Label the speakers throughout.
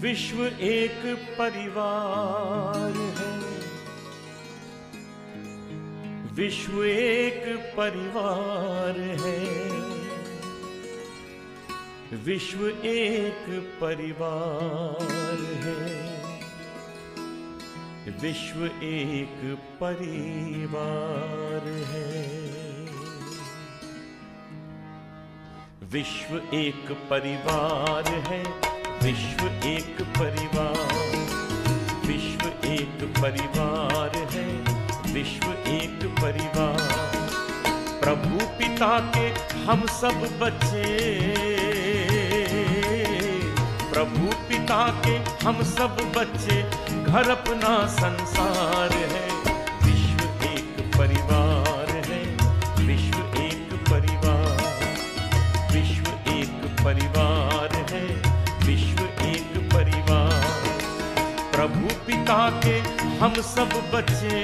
Speaker 1: विश्व एक परिवार है, विश्व एक परिवार है, विश्व एक परिवार है, विश्व एक परिवार है, विश्व एक परिवार है, विश्व एक परिवार, विश्व एक परिवार है, विश्व एक परिवार। प्रभु पिता के हम सब बच्चे, प्रभु पिता के हम सब बच्चे, घर अपना संसार है। विश्व एक परिवार है, विश्व एक परिवार, विश्व एक परिवार है, विश्व एक परिवार। प्रभु पिता के हम सब बच्चे,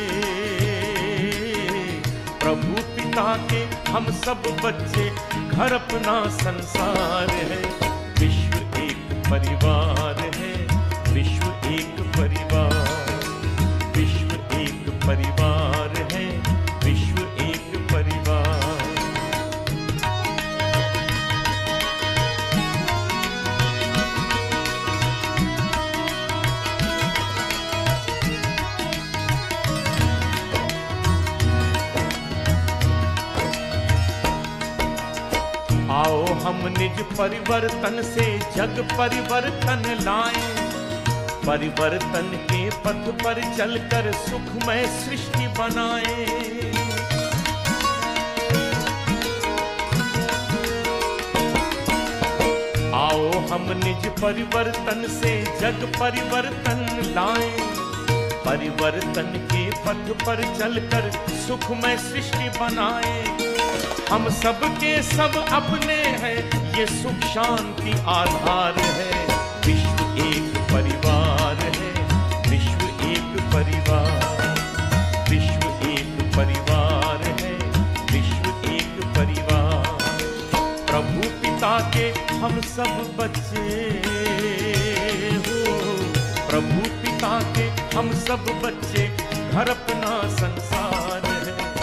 Speaker 1: प्रभु पिता के हम सब बच्चे, घर अपना संसार है। विश्व एक परिवार है, विश्व एक परिवार, विश्व एक परिवार है, विश्व एक परिवार। आओ हम निज परिवर्तन से जग परिवर्तन लाएं, परिवर्तन के पथ पर चलकर सुखमय सृष्टि बनाएं। आओ हम निज परिवर्तन से जग परिवर्तन लाएं, परिवर्तन के पथ पर चलकर सुखमय सृष्टि बनाएं। हम सब के सब अपने हैं, ये सुख शांति आधार है। विश्व एक परिवार है, विश्व एक परिवार, विश्व एक परिवार है, विश्व एक परिवार। प्रभु पिता के हम सब बच्चे हो, प्रभु पिता के हम सब बच्चे, घर अपना संसार है।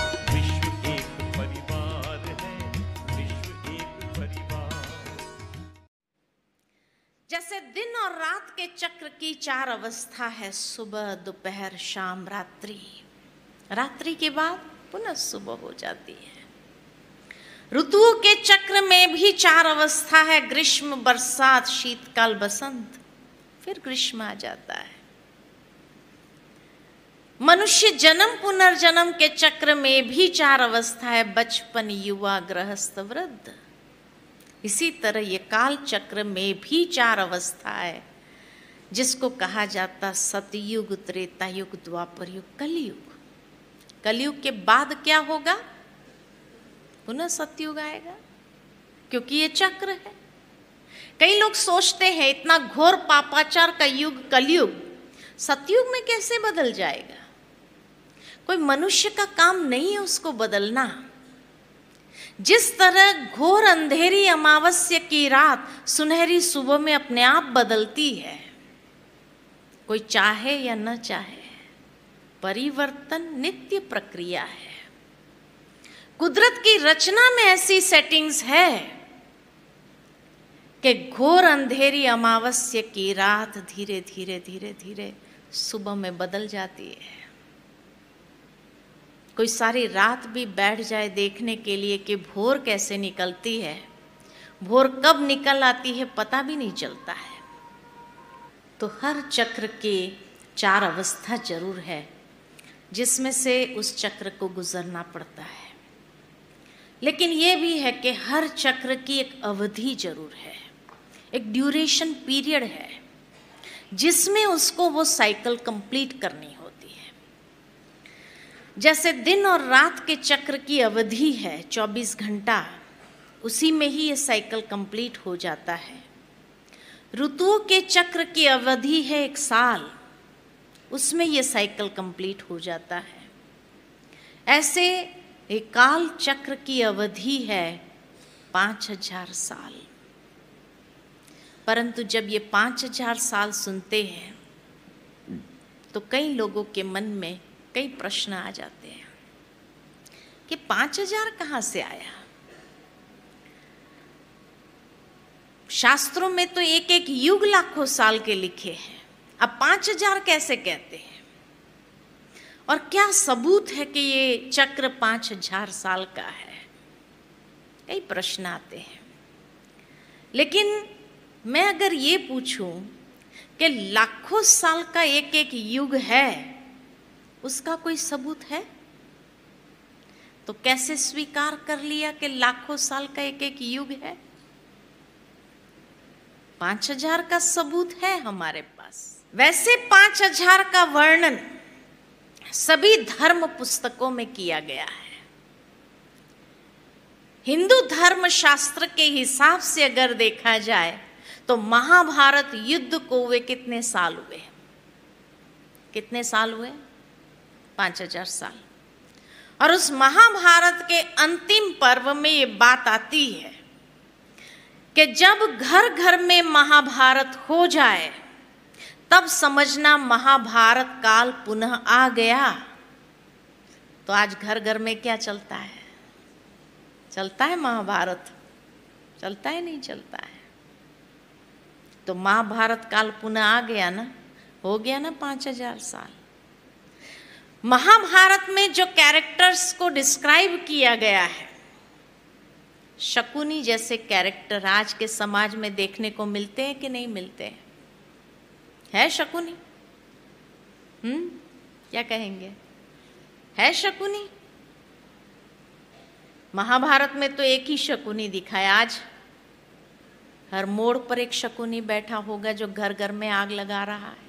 Speaker 2: जैसे दिन और रात के चक्र की चार अवस्था है, सुबह दोपहर शाम रात्रि, रात्रि के बाद पुनः सुबह हो जाती है। ऋतुओं के चक्र में भी चार अवस्था है, ग्रीष्म बरसात शीतकाल बसंत, फिर ग्रीष्म आ जाता है। मनुष्य जन्म पुनर्जन्म के चक्र में भी चार अवस्था है, बचपन युवा गृहस्थ वृद्ध। इसी तरह ये काल चक्र में भी चार अवस्था है, जिसको कहा जाता सतयुग, त्रेता युग, द्वापर युग, कलयुग। कलयुग के बाद क्या होगा? पुनः सतयुग आएगा, क्योंकि ये चक्र है। कई लोग सोचते हैं इतना घोर पापाचार का युग कलयुग, सतयुग में कैसे बदल जाएगा? कोई मनुष्य का काम नहीं है उसको बदलना। जिस तरह घोर अंधेरी अमावस्या की रात सुनहरी सुबह में अपने आप बदलती है, कोई चाहे या न चाहे, परिवर्तन नित्य प्रक्रिया है। कुदरत की रचना में ऐसी सेटिंग्स है कि घोर अंधेरी अमावस्या की रात धीरे धीरे धीरे धीरे सुबह में बदल जाती है। कोई सारी रात भी बैठ जाए देखने के लिए कि भोर कैसे निकलती है, भोर कब निकल आती है पता भी नहीं चलता है। तो हर चक्र के चार अवस्था जरूर है, जिसमें से उस चक्र को गुजरना पड़ता है। लेकिन ये भी है कि हर चक्र की एक अवधि जरूर है, एक ड्यूरेशन पीरियड है, जिसमें उसको वो साइकिल कंप्लीट करनी होती है। जैसे दिन और रात के चक्र की अवधि है 24 घंटा, उसी में ही ये साइकिल कंप्लीट हो जाता है। ऋतुओं के चक्र की अवधि है 1 साल, उसमें ये साइकिल कंप्लीट हो जाता है। ऐसे एक काल चक्र की अवधि है 5000 साल। परंतु जब ये 5000 साल सुनते हैं तो कई लोगों के मन में कई प्रश्न आ जाते हैं कि 5000 कहाँ से आया। शास्त्रों में तो एक एक युग लाखों साल के लिखे हैं, अब 5000 कैसे कहते हैं? और क्या सबूत है कि ये चक्र 5000 साल का है? कई प्रश्न आते हैं। लेकिन मैं अगर ये पूछूं कि लाखों साल का एक एक युग है, उसका कोई सबूत है? तो कैसे स्वीकार कर लिया कि लाखों साल का एक एक युग है? 5000 का सबूत है हमारे पास। वैसे 5000 का वर्णन सभी धर्म पुस्तकों में किया गया है। हिंदू धर्म शास्त्र के हिसाब से अगर देखा जाए तो महाभारत युद्ध को हुए कितने साल हुए? कितने साल हुए? 5000 साल। और उस महाभारत के अंतिम पर्व में ये बात आती है कि जब घर घर में महाभारत हो जाए तब समझना महाभारत काल पुनः आ गया। तो आज घर घर में क्या चलता है? चलता है महाभारत? चलता है? नहीं चलता है। तो महाभारत काल पुनः आ गया ना, हो गया ना 5000 साल। महाभारत में जो कैरेक्टर्स को डिस्क्राइब किया गया है, शकुनी जैसे कैरेक्टर आज के समाज में देखने को मिलते हैं कि नहीं मिलते हैं? है शकुनी? क्या कहेंगे? है शकुनी? महाभारत में तो एक ही शकुनी दिखाया। आज हर मोड़ पर एक शकुनी बैठा होगा जो घर घर में आग लगा रहा है।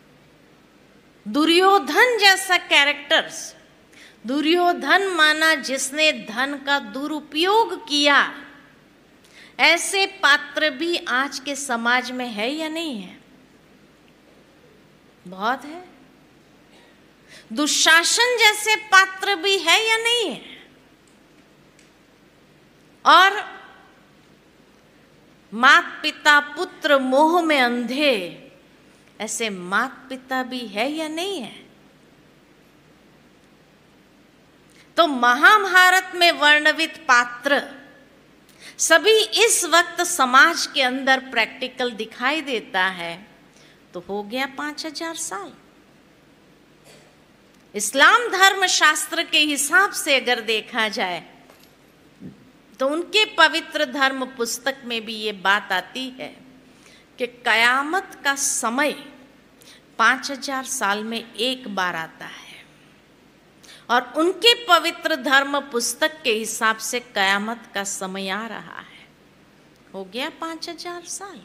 Speaker 2: दुर्योधन जैसा कैरेक्टर्स, दुर्योधन माना जिसने धन का दुरुपयोग किया, ऐसे पात्र भी आज के समाज में है या नहीं है? बहुत है। दुशासन जैसे पात्र भी है या नहीं है? और मात पिता पुत्र मोह में अंधे, ऐसे मात पिता भी है या नहीं है? तो महाभारत में वर्णित पात्र सभी इस वक्त समाज के अंदर प्रैक्टिकल दिखाई देता है। तो हो गया 5000 साल। इस्लाम धर्म शास्त्र के हिसाब से अगर देखा जाए तो उनके पवित्र धर्म पुस्तक में भी ये बात आती है कि कयामत का समय 5000 साल में एक बार आता है। और उनके पवित्र धर्म पुस्तक के हिसाब से कयामत का समय आ रहा है। हो गया 5000 साल।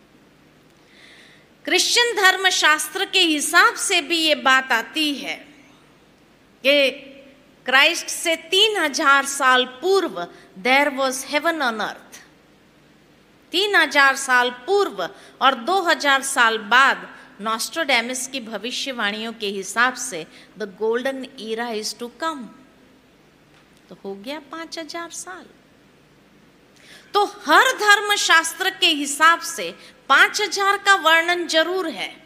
Speaker 2: क्रिश्चियन धर्म शास्त्र के हिसाब से भी ये बात आती है कि क्राइस्ट से 3000 साल पूर्व there was heaven on earth. 3000 साल पूर्व और 2000 साल बाद नॉस्ट्राडेमस की भविष्यवाणियों के हिसाब से the golden era is to come. तो हो गया 5000 साल। तो हर धर्म शास्त्र के हिसाब से 5000 का वर्णन जरूर है,